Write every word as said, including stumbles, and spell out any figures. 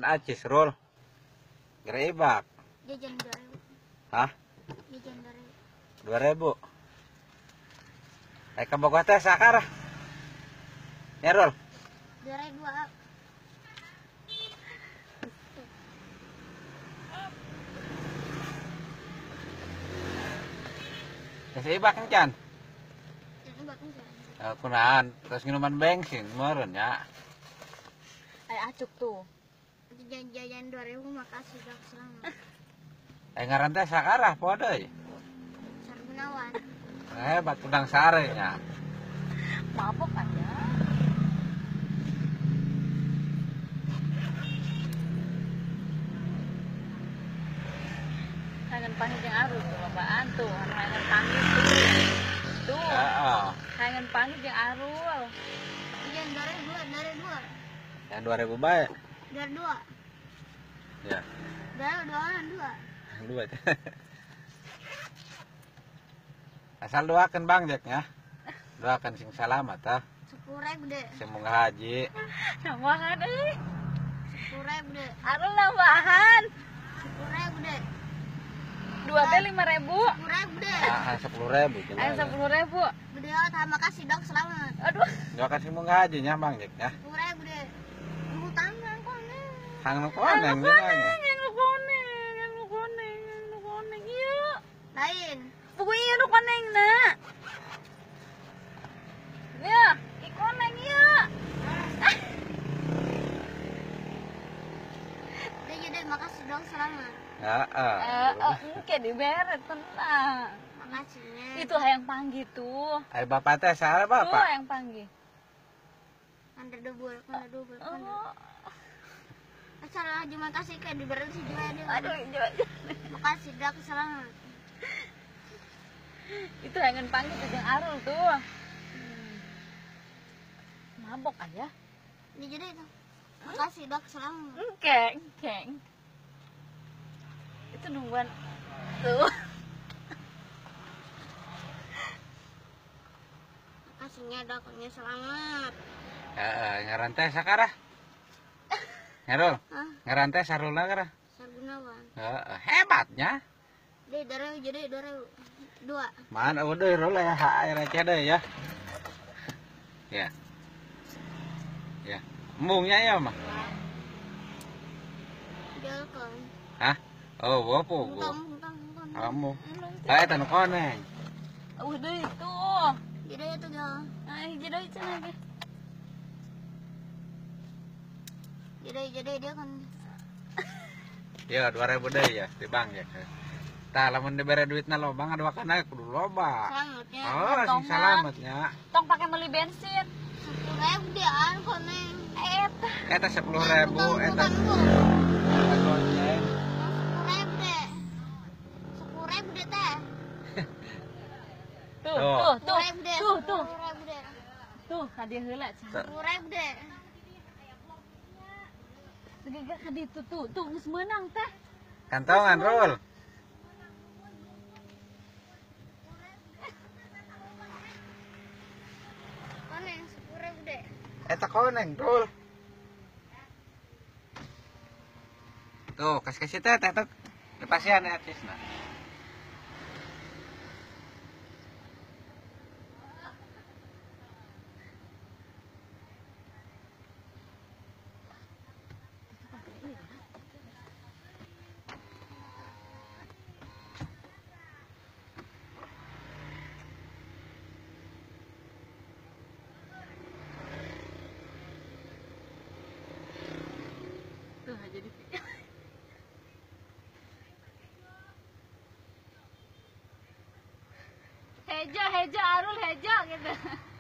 Acis roll. Gerebak. Jajan dua ribu. Hah? Jajan dua ribu. Dua ribu. Eh ke Bogor teh sakar. Ya roll. Dua ribu. Ah. Kasih ibak kencan. Jangan buat enggak. Eh, kunaan terus minuman bensin meureun ya. Ay acuk tuh. Jajan jajan dua ribu makasih dah selamat. Eh ngaran teh sakarah poe deui. Sargunawan. Eh bat udang sare nya. Mabok aja. Kangen panggil yang arus tuh babaan tuh, kangen panggil tuh. Tuh. Heeh. Kangen panggil yang arul. Jajan dua ribu, dua ribu. Yang dua ribu bae. Dua dua. Ya. Dua dua orang dua. Dua. Asal doakan Bang Jack ya. Doakan sing selamat ah. Sepuluh ribu deh. Sing munggah haji. Nambahan euy. Sepuluh ribu deh. Arul nambahan. Sepuluh ribu deh. Dua teh lima ribu. Sepuluh ribu deh. Ah, sepuluh ribu. Ayo sepuluh ribu. Gede terima kasih dok selamat. Aduh. Doakan sing munggah haji nya Bang Jack ya. Sepuluh ribu deh. Ibu tangan koneng. Hang nu Yang koneng lu nya. koneng, yang lu koneng, yang lu koneng, yang lu koneng. Iya. Lain. Pokoknya iya lu koneng nak. Ya, ikoneng ya. Deh jadi makasih dok selamat. Heeh. Eh, eh, engke diberet tenang. Makasihnya. Itu hayang panggil tuh. Ayo bapak teh salah Tuh bapak. hayang panggil. Anda double, anda double, anda. Oh, Asal aja makasih kayak diberi sih juga dia. aduh, coba. Makasih dok selamat. Itu hayang panggil tuh yang arul tuh. Hmm. Mabok aja. Ini jadi itu. Makasih dok selamat. Engke, engke. Itu nungguan tuh. Makasihnya doknya selamat. Heeh, ngaran teh sakarah. Ngerol. Hah? Ngaran teh sarulna karah. Sargunawan. Heeh, hebatnya. Deh dua ribu jadi dua ribu. Dua. Man eueuh deui roll ya, ha receh deui ya. Ya. Ya. Embungnya ya mah. Jalkan. Hah? Oh, bopo Mutang, gua. mutang, mutang. Kamu. Kae tanu koneng. Udah itu. Jadi itu gal. Ay, jadi itu lagi. Jadi jadi dia kan. Ya dua ribu deui ya di bank ya. Tah lamun dibere duitna loba ngadoakan aja kudu loba. Selamatnya. Oh, sing salametnya. Tong pakai beli bensin. Sepuluh ribu dia an koneng. Eta. Eta sepuluh ribu eta. Bukan gua. Eta goceng. Sepuluh ribu deh. Sepuluh ribu deh teh. Tuh, Tuh. tuh, tuh. Sepuluh ribu deh. Tuh, tuh. Sepuluh ribu deh. Tuh, hadiah heula cenah. Sepuluh ribu deh. Segega ka ditu tuh, tuh geus meunang teh. Kantongan roll. Koneng sepuluh ribu deh. Eta koneng roll. Tuh, kasih-kasih teh teh teh. Kepasian ya artisna. Tuh jadi Heja, heja, Arul, heja gitu.